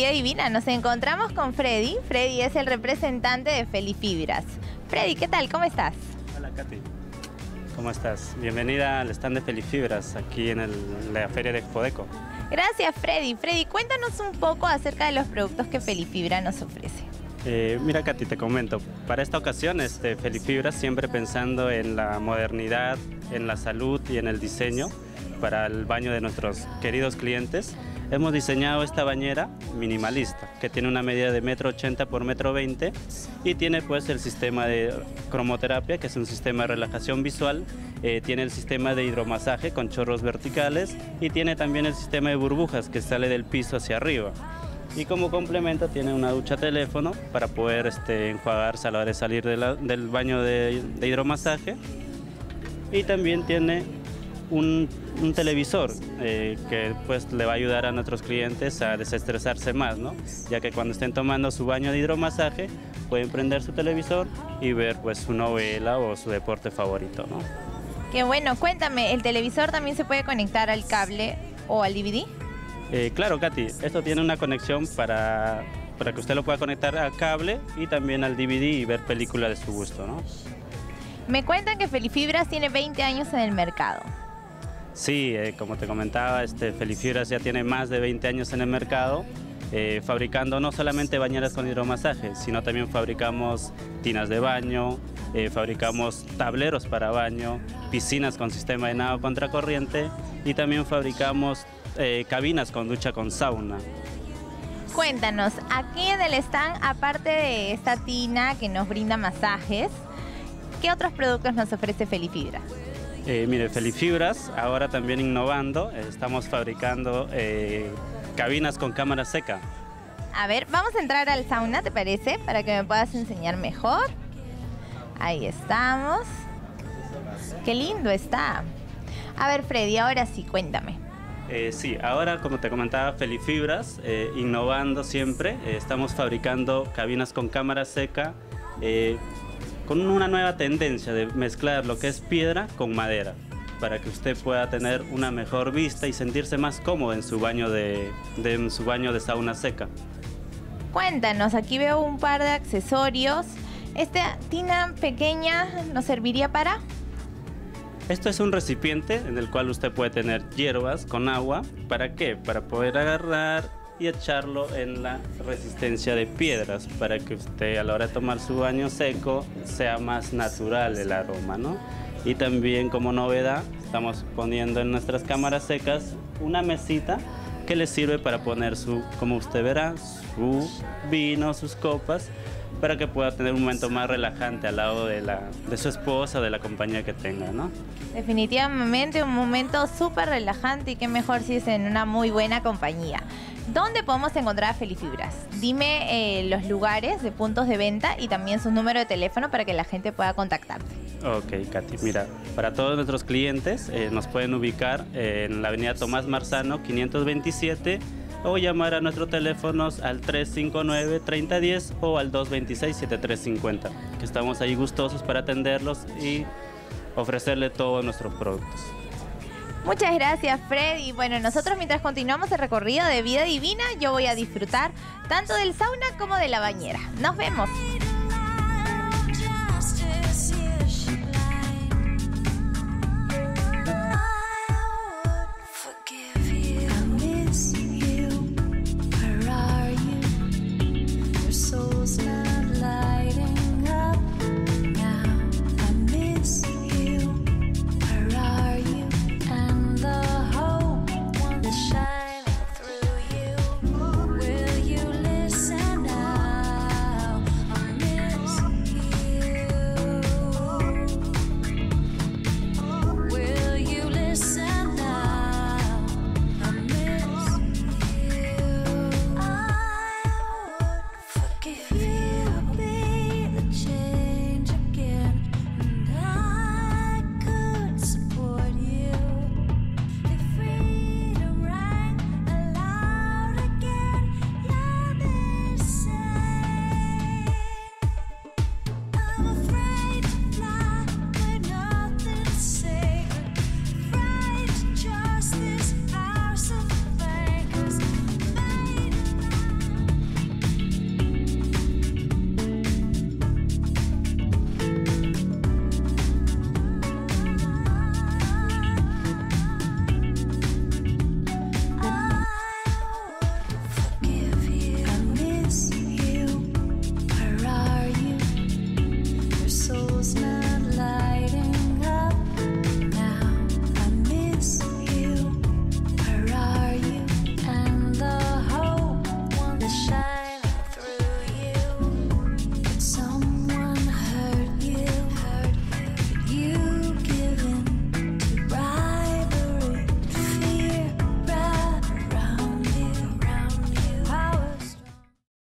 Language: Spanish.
Vida Divina nos encontramos con Freddy. Freddy es el representante de Felifibras. Freddy, ¿qué tal? ¿Cómo estás? Hola, Katy. ¿Cómo estás? Bienvenida al stand de Felifibras aquí en la feria de Expodeco. Gracias, Freddy. Freddy, cuéntanos un poco acerca de los productos que Felifibra nos ofrece. Mira, Katy, te comento. Para esta ocasión, Felifibras, siempre pensando en la modernidad, en la salud y en el diseño para el baño de nuestros queridos clientes, hemos diseñado esta bañera minimalista que tiene una medida de 1,80 m por 1,20 m y tiene pues el sistema de cromoterapia, que es un sistema de relajación visual, tiene el sistema de hidromasaje con chorros verticales y tiene también el sistema de burbujas que sale del piso hacia arriba. Y como complemento tiene una ducha teléfono para poder enjuagarse a la hora de salir del baño de hidromasaje, y también tiene un televisor que pues le va a ayudar a nuestros clientes a desestresarse más, ¿no? Ya que cuando estén tomando su baño de hidromasaje pueden prender su televisor y ver pues su novela o su deporte favorito, ¿no? Qué bueno, cuéntame, ¿el televisor también se puede conectar al cable o al DVD? Claro, Katy, esto tiene una conexión para que usted lo pueda conectar al cable y también al DVD y ver películas de su gusto, ¿no? Me cuentan que Felifibras tiene 20 años en el mercado. Sí, como te comentaba, Felifibras ya tiene más de 20 años en el mercado, fabricando no solamente bañeras con hidromasaje, sino también fabricamos tinas de baño, fabricamos tableros para baño, piscinas con sistema de nado contracorriente y también fabricamos cabinas con ducha con sauna. Cuéntanos, aquí en el stand, aparte de esta tina que nos brinda masajes, ¿qué otros productos nos ofrece Felifibras? Mire, Felifibras, ahora también innovando, estamos fabricando cabinas con cámara seca. A ver, vamos a entrar al sauna, ¿te parece? Para que me puedas enseñar mejor. Ahí estamos. Qué lindo está. A ver, Freddy, ahora sí, cuéntame. Sí, ahora, como te comentaba, Felifibras, innovando siempre, estamos fabricando cabinas con cámara seca, con una nueva tendencia de mezclar lo que es piedra con madera, para que usted pueda tener una mejor vista y sentirse más cómodo en su baño de sauna seca. Cuéntanos, aquí veo un par de accesorios. ¿Esta tina pequeña nos serviría para...? Esto es un recipiente en el cual usted puede tener hierbas con agua. ¿Para qué? Para poder agarrar y echarlo en la resistencia de piedras, para que usted a la hora de tomar su baño seco sea más natural el aroma, ¿no? Y también, como novedad, estamos poniendo en nuestras cámaras secas una mesita que le sirve para poner como usted verá, su vino, sus copas, para que pueda tener un momento más relajante al lado de su esposa o de la compañía que tenga, ¿no? Definitivamente un momento súper relajante, y qué mejor si es en una muy buena compañía. ¿Dónde podemos encontrar a Felifibras? Dime los lugares de puntos de venta y también su número de teléfono para que la gente pueda contactarte. Ok, Katy, mira, para todos nuestros clientes nos pueden ubicar en la avenida Tomás Marzano 527, o llamar a nuestros teléfonos al 359-3010 o al 226-7350, que estamos ahí gustosos para atenderlos y ofrecerle todos nuestros productos. Muchas gracias, Freddy. Bueno, nosotros mientras continuamos el recorrido de Vida Divina, yo voy a disfrutar tanto del sauna como de la bañera. ¡Nos vemos!